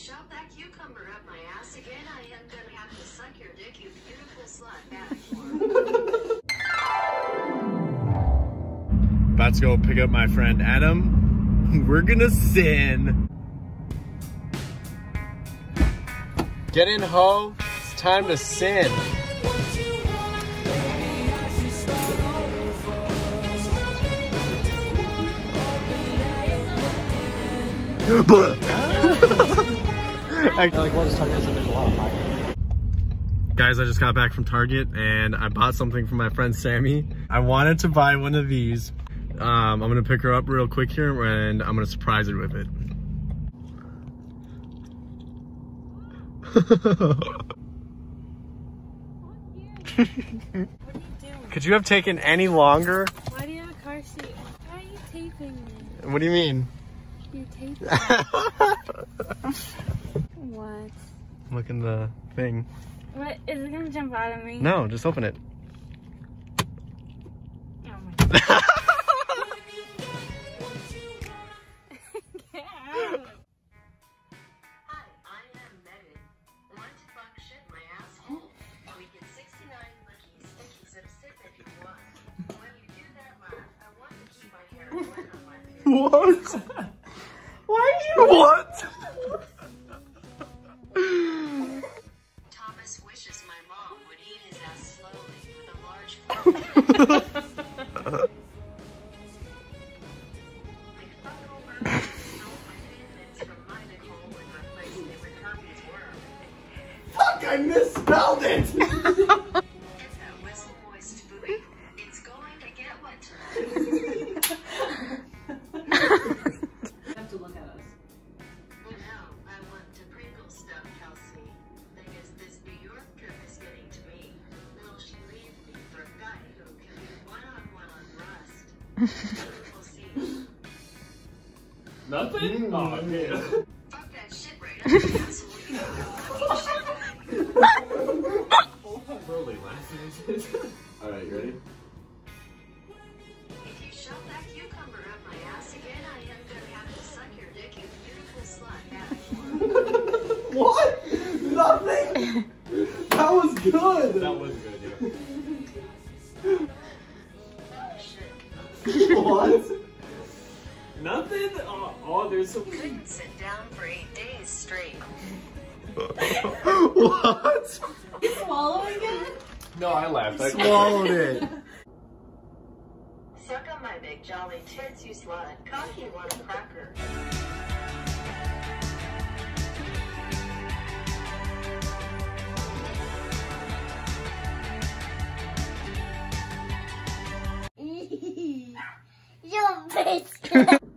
shove that cucumber up my ass again, I am gonna have to suck your dick, you beautiful slut bastard. About to go pick up my friend Adam. We're gonna sin. Get in, ho. It's time to sin. Guys, I just got back from Target and I bought something for my friend Sami. I wanted to buy one of these. I'm gonna pick her up real quick here and I'm gonna surprise her with it. What are you doing? Could you have taken any longer? Why do you have a car seat? Why are you taping me? What do you mean? You're taping me. What? Look in the thing. What? Is it gonna jump out of me? No, just open it. Oh my God. Get out. Hi, I am Megan. Want to fuck shit my asshole? We get 69 lickies, stickies, and sit if you want. When you do that laugh, I want to keep my hair wet on my face. What? Why are you? What? Thomas wishes my mom would eat his ass slowly with a large fork. I fuck over and stole my Thin-Mints from my Nicole and replaced it with Hermes worm. Fuck, I misspelled it! Get that whistle moist booty. It's going to get wet tonight. You have to look at us. No, I want to Pringle stuff, Kelsey. Thing is, this New York trip is getting to me. Will she leave me for a guy who can be one-on-one on Rust? We'll see. Nothing? Oh, man. Fuck that shit right up the asshole, you know, fucking shit. Alright, you ready? If you shove that cucumber up my ass again, I am gonna have to suck your dick, you beautiful slut bastard. What? Nothing? That was good. That was good, yeah. What? Nothing? Oh, there's some... Couldn't sit down for 8 days straight. What? You swallowing it? No, I laughed. I swallowed it. Suck on my big jolly tits, you slut. Cocky one cracker. You bitch.